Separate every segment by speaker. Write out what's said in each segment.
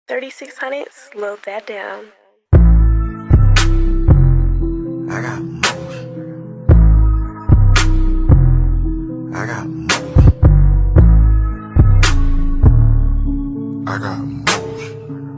Speaker 1: 3600, slow that down.
Speaker 2: I got motion. I got motion. I got motion.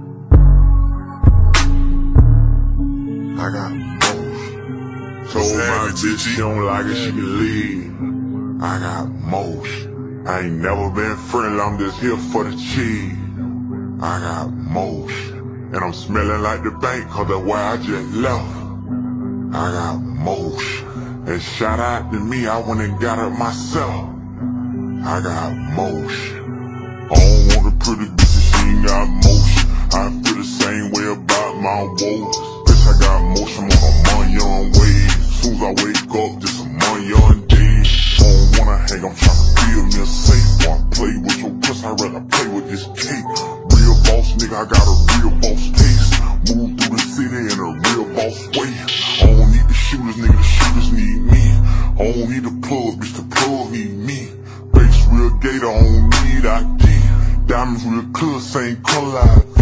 Speaker 2: I got motion. Told my bitch she don't like it, she can leave. I got motion. I ain't never been friendly, I'm just here for the cheese. I got motion. And I'm smelling like the bank, cause that's where I just left. I got motion. And shout out to me, I went and got it myself. I got motion. I don't want a pretty bitch if she ain't got motion. I feel the same way about my woes. Bitch, I got motion on a young wave. Soon as I wake up, just a young day. I don't wanna hang, I'm tryna feel me a safe. While I play with your puss, I'd rather play with this cake. Real boss nigga, I got a real boss taste. Move through the city in a real boss way. I don't need the shooters, nigga, the shooters need me. I don't need the plug, bitch, the plug need me. Face real gator, I don't need ID. Diamonds real clear, same color IV.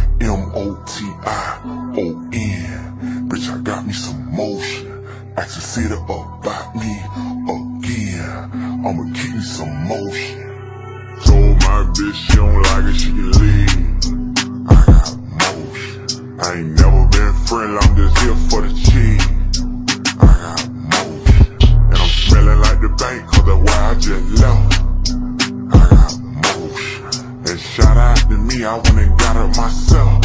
Speaker 2: M-O-T-I-O-N. Bitch, I got me some motion. Ask the city about me again. I'ma keep me some motion. Told my bitch she don't like it, she can leave. I got motion. I ain't never been friendly, I'm just here for the cheese. I got motion. And I'm smelling like the bank, cause that's why I just left. I got motion. And shout out to me, I went and got it myself.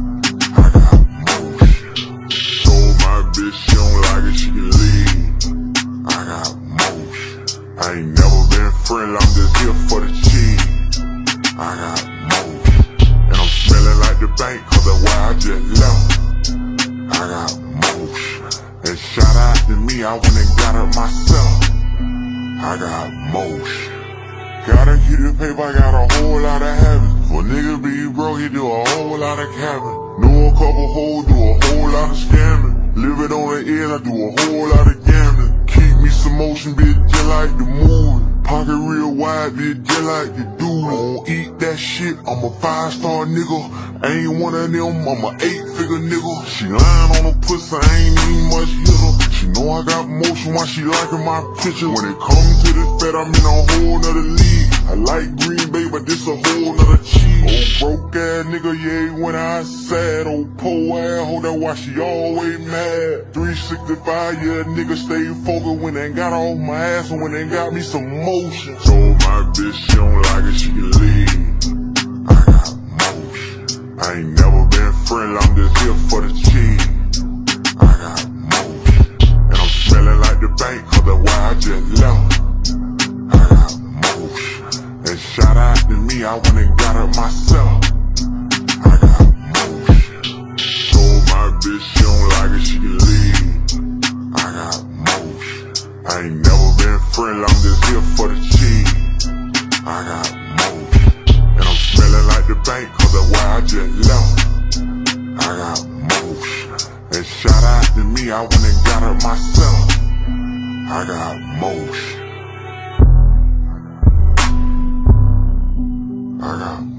Speaker 2: I got motion. Told my bitch she don't like it, she can leave. I got motion. I ain't never been friendly, I'm just here for the cheese. I got motion. And I'm smelling like the bank, cause that's why I just left. I got motion. And shout out to me, I went and got it myself. I got motion. Gotta keep the paper, I got a whole lot of habits. For nigga be broke, he do a whole lot of capping. Know a couple hoes, do a whole lot of scamming. Live it on the edge, I do a whole lot of gambling. Keep me some motion, bitch, just like the movie. Pocket real wide, bitch, just like the dude. I don't eat that shit, I'm a 5-star nigga. I ain't one of them, I'm a 8-figure nigga. She lying on her pussy, I ain't even much hitter. She know I got motion while she liking my picture. When it comes to this fed, I'm in a whole nother league. I like Green Bay, but this a whole nother cheese. Old broke ass nigga, yeah, when I sad. Old poor ass hoe, that's why she always mad. 365, yeah, nigga stay focused when they got off my ass and when they got me some motion. Told my bitch she don't like it, she can leave. I got motion. I ain't never been friendly, I'm just here for the cheese. I got motion. And I'm smelling like the bank, cause that's why I just left. I got motion. And shout out to me, I went and got it myself. I got motion. Told my bitch she don't like it, she can leave. I got motion. I ain't never been friendly, I'm just here for the cheese. I got motion. And I'm smelling like the bank, cause that's why I just left. I got motion. And shout out to me, I went and got it myself. I got motion. I got